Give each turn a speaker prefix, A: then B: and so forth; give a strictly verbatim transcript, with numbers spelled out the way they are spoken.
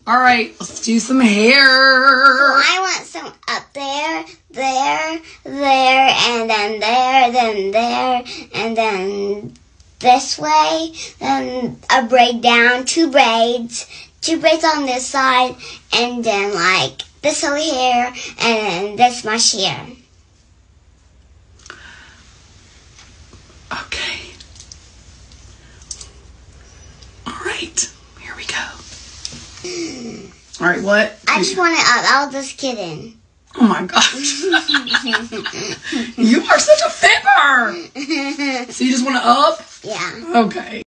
A: All right, let's do some hair.
B: I want some up there, there, there, and then there, then there, and then this way. Then a braid down, two braids, two braids on this side, and then like this over here, and then this much here.
A: Okay. All right, here we go. All right, what?
B: I just want it up. I was just kidding.
A: Oh my gosh. You are such a fibber. So you just want it up?
B: Yeah.
A: Okay.